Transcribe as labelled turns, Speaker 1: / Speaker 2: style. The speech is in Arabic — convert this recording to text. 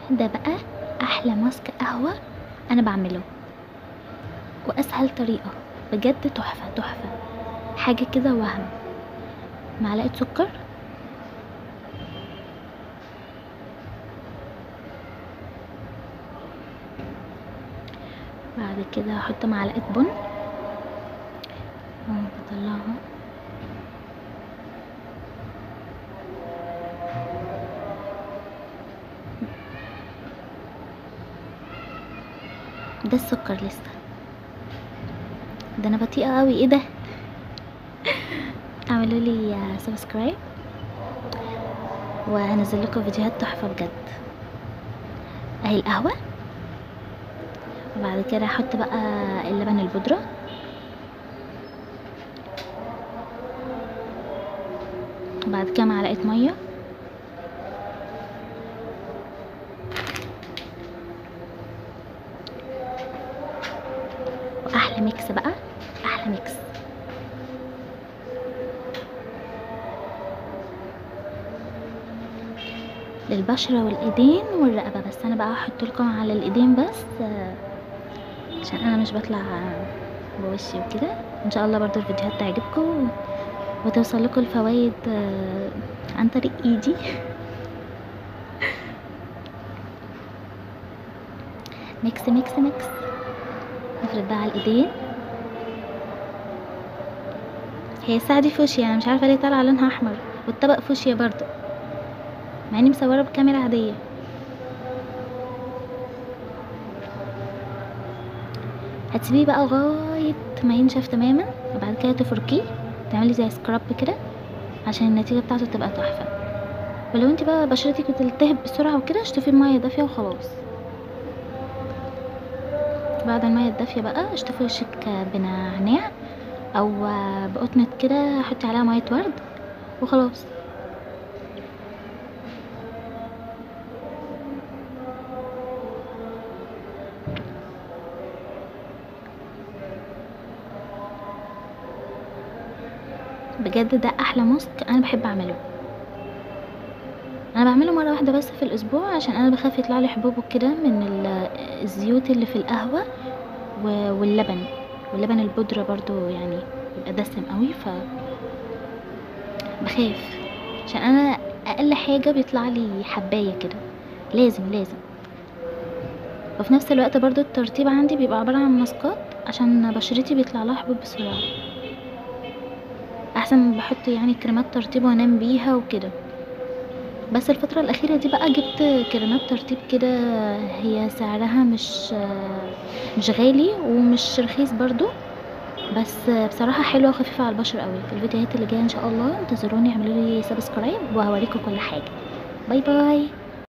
Speaker 1: ده بقى احلى ماسك قهوة انا بعمله، واسهل طريقة، بجد تحفة تحفة، حاجة كده وهم. معلقة سكر، بعد كده هحط معلقة بن بطلعها، ده السكر لسه، ده انا بطيئة قوي، ايه ده؟ اعملوا لي سبسكرايب وهنزل لكم فيديوهات تحفة بجد. اهي القهوة، وبعد كده احط بقى اللبن البودرة، وبعد كده معلقة مية، واحلى ميكس بقى، احلى ميكس. للبشرة والايدين والرقبة، بس انا بقى هحط لكم على الايدين بس عشان انا مش بطلع بوشي وكده. ان شاء الله برضو الفيديوهات تعجبكم وتوصل لكم الفوائد عن طريق ايدي. ميكس ميكس ميكس. نفرد بقى على الايدين. هي الساعة دي فوشيا، انا مش عارفة ليه طالعة لونها احمر، والطبق فوشيا برضو مع اني مصورة بكاميرا عادية. هتسيبيه بقى لغاية ما ينشف تماما، وبعد كده تفركيه، تعملي زي سكراب كده عشان النتيجة بتاعته تبقى تحفة. ولو انت بقى بشرتك بتلتهب بسرعة وكده، اشطفي بمية دافية وخلاص. بعد المية الدافية بقى اشطفي وشك بنعناع او بقطنة كده، حطي عليها مية ورد وخلاص. بجد ده احلى ماسك انا بحب اعمله. انا بعمله مره واحده بس في الاسبوع، عشان انا بخاف يطلع لي حبوب كده من الزيوت اللي في القهوه واللبن، واللبن البودره برضو يعني بيبقى دسم قوي، ف بخاف، عشان انا اقل حاجه بيطلع لي حبايه كده، لازم لازم. وفي نفس الوقت برضو الترطيب عندي بيبقى عباره عن ماسكات، عشان بشرتي بيطلع لها حبوب بسرعه، احسن بحط يعني كريمات ترطيب وانام بيها وكده. بس الفترة الأخيرة دي بقى جبت كريمات ترطيب كده، هي سعرها مش غالي ومش رخيص برضو، بس بصراحة حلوة وخفيفة على البشرة قوي. الفيديوهات اللي جاية ان شاء الله انتظروني، اعملوا لي سبسكرايب وهوريكم كل حاجة. باي باي.